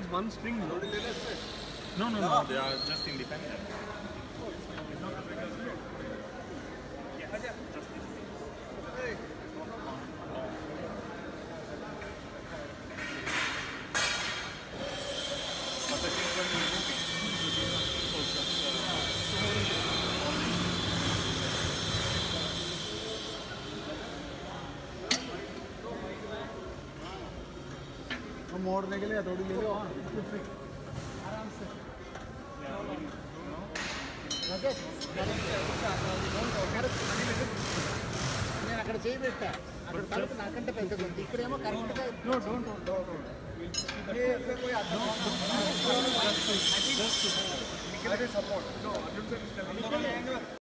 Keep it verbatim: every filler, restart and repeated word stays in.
is one string. No, no, no, no. They are just independent. मोड़ने के लिए थोड़ी ले लो आराम से నేను అక్కడ చేయి పెట్టా అక్కడ తలుపు నాకంటే పెద్దగా ఉంది ఇక్కడేమో కరెక్ట్గా నో డోంట్ డోంట్ సపోర్ట్